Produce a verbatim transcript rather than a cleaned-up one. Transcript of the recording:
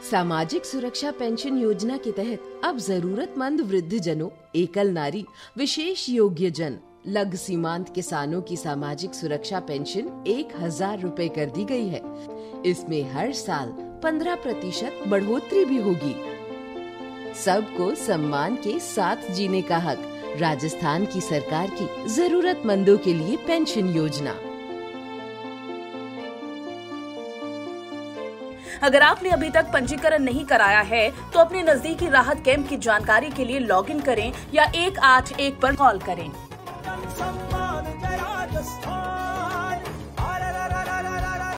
सामाजिक सुरक्षा पेंशन योजना के तहत अब जरूरतमंद वृद्धजनों, एकल नारी, विशेष योग्य जन, लघु सीमांत किसानों की सामाजिक सुरक्षा पेंशन एक हजार रूपए कर दी गई है। इसमें हर साल पंद्रह प्रतिशत बढ़ोतरी भी होगी। सबको सम्मान के साथ जीने का हक, राजस्थान की सरकार की जरूरतमंदों के लिए पेंशन योजना। अगर आपने अभी तक पंजीकरण नहीं कराया है तो अपने नजदीकी राहत कैंप की जानकारी के लिए लॉगिन करें या एक आठ एक पर कॉल करें।